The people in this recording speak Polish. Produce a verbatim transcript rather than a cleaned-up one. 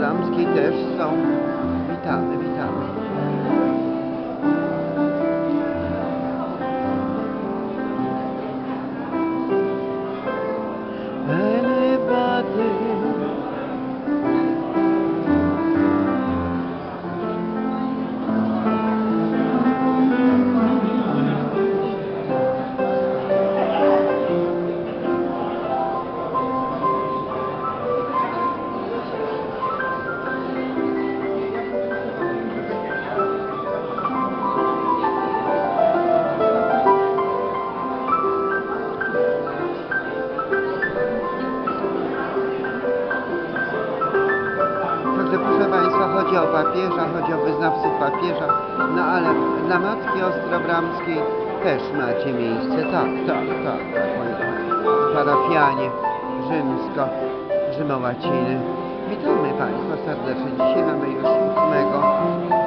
Ostrobramskiej też są. Witamy, witamy. Anybody. Także proszę Państwa, chodzi o papieża, chodzi o wyznawców papieża, no ale dla Matki Ostrobramskiej też macie miejsce, tak, tak, tak, tak, moi parafianie rzymsko, Rzymowaciny. Witamy Państwa serdecznie, dzisiaj mamy już ósmego